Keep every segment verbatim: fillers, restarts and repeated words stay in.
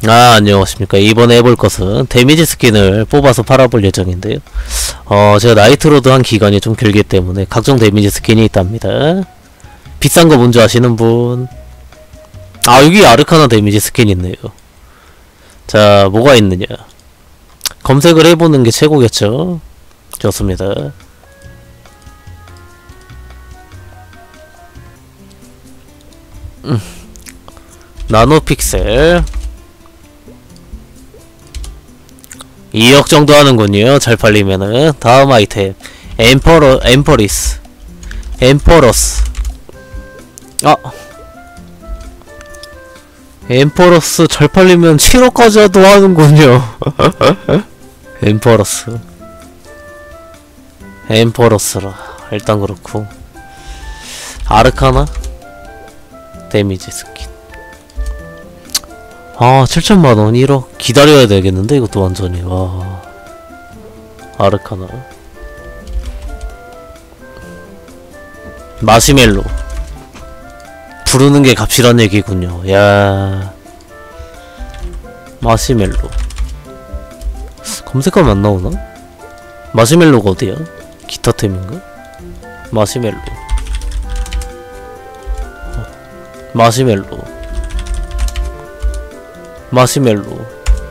아, 안녕하십니까. 이번에 해볼 것은 데미지 스킨을 뽑아서 팔아볼 예정인데요. 어, 제가 나이트로드 한 기간이 좀 길기 때문에 각종 데미지 스킨이 있답니다. 비싼 거 뭔지 아시는 분? 아, 여기 아르카나 데미지 스킨 있네요. 자, 뭐가 있느냐. 검색을 해보는 게 최고겠죠. 좋습니다. 음. 나노픽셀 이억 정도 하는군요. 잘 팔리면은. 다음 아이템 엠퍼러, 엠퍼리스 엠퍼러스. 아, 엠퍼러스 잘 팔리면 칠억까지도 하는군요. 엠퍼러스 엠퍼러스라. 일단 그렇고 아르카나 데미지 스킨. 아, 칠천만원 일억 기다려야 되겠는데 이것도 완전히. 와, 아르카나 마시멜로 부르는 게 값이란 얘기군요. 야, 마시멜로 검색하면 안 나오나? 마시멜로가 어디야? 기타템인가? 마시멜로 어. 마시멜로 마시멜로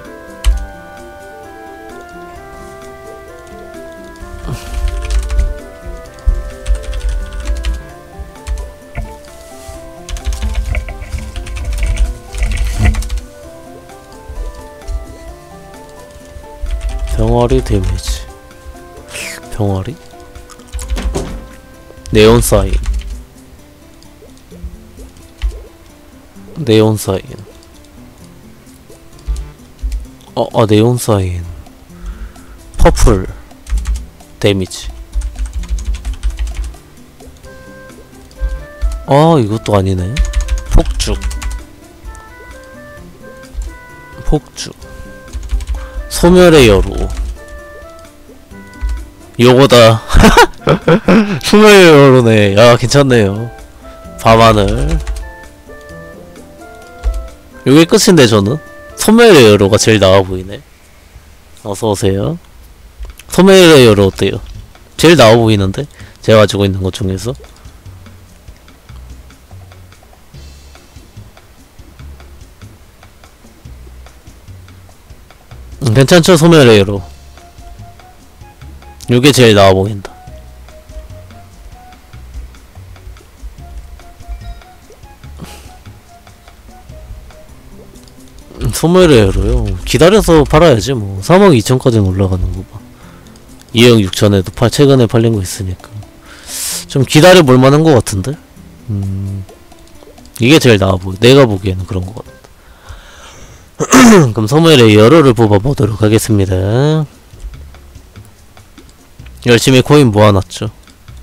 병아리 데미지. 병아리? 네온 사인. 네온 사인. 어, 아, 네온 사인. 퍼플 데미지. 아, 이것도 아니네. 폭죽. 폭죽. 소멸의 여로. 요거다. 소멸의 여로네. 야, 괜찮네요. 밤하늘. 요게 끝인데 저는 소멸의 여로가 제일 나아 보이네. 어서오세요. 소멸의 여로 어때요? 제일 나아 보이는데? 제가 가지고 있는 것 중에서. 음, 괜찮죠? 소멸의 여로. 요게 제일 나아 보인다. 소멸의 여로요. 기다려서 팔아야지 뭐. 삼억 이천까지는 올라가는 거 봐. 이억 육천에도 팔, 최근에 팔린 거 있으니까. 좀 기다려 볼 만한 거 같은데? 음, 이게 제일 나아 보여. 내가 보기에는 그런 거 같다. 그럼 소멸의 여로를 뽑아보도록 하겠습니다. 열심히 코인 모아놨죠.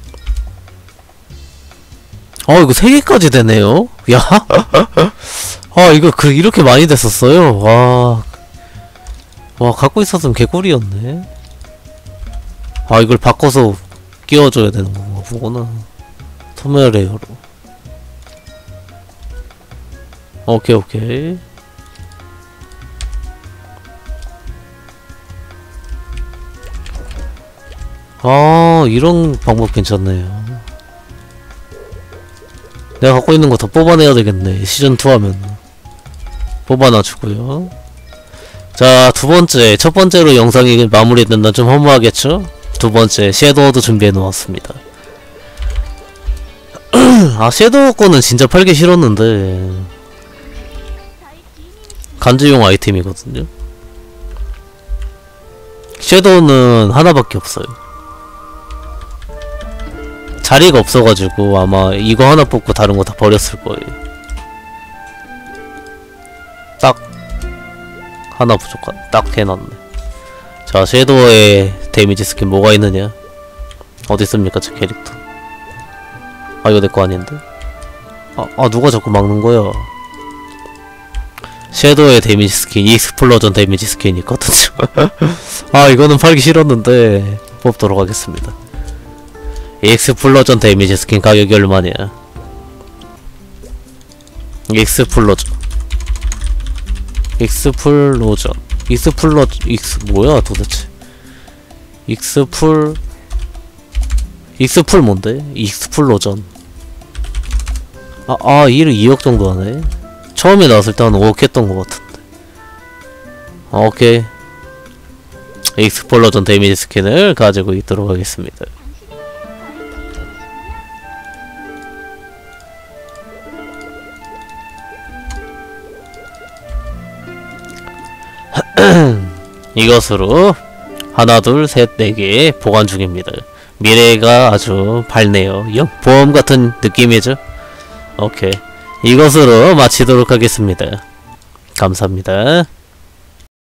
어, 이거 세 개까지 되네요? 야! 아, 이거 그, 이렇게 많이 됐었어요? 와. 와, 갖고 있었으면 개꿀이었네. 아, 이걸 바꿔서 끼워줘야 되는 건가 보구나. 소멸의 여로. 오케이, 오케이. 아, 이런 방법 괜찮네요. 내가 갖고 있는 거 더 뽑아내야 되겠네. 시즌이 하면 뽑아놔주고요. 자, 두번째. 첫번째로 영상이 마무리된다 좀 허무하겠죠? 두번째 섀도우도 준비해놓았습니다. 아, 섀도우 거는 진짜 팔기 싫었는데 간지용 아이템이거든요. 섀도우는 하나밖에 없어요. 자리가 없어가지고 아마 이거 하나 뽑고 다른 거 다 버렸을 거예요. 딱 하나 부족한. 딱 해놨네. 자, 섀도우의 데미지 스킨 뭐가 있느냐? 어디 있습니까, 제 캐릭터? 아, 이거 내 거 아닌데? 아, 아, 누가 자꾸 막는 거야? 섀도우의 데미지 스킨, 익스플로전 데미지 스킨이 있거든요. 아, 이거는 팔기 싫었는데 뽑도록 하겠습니다. 익스플로전 데미지 스킨 가격이 얼마냐? 익스플로전 익스플로전. 익스플로 익스 뭐야 도대체. 익스플 익스플 뭔데? 익스플로전. 아, 아 일을 이억 정도 하네. 처음에 나왔을 때 한 오억 했던 것 같은데. 아, 오케이. 익스플로전 데미지 스킨을 가지고 있도록 하겠습니다. 이것으로 하나 둘 셋 네 개 보관 중입니다. 미래가 아주 밝네요. 영 보험 같은 느낌이죠? 오케이. 이것으로 마치도록 하겠습니다. 감사합니다.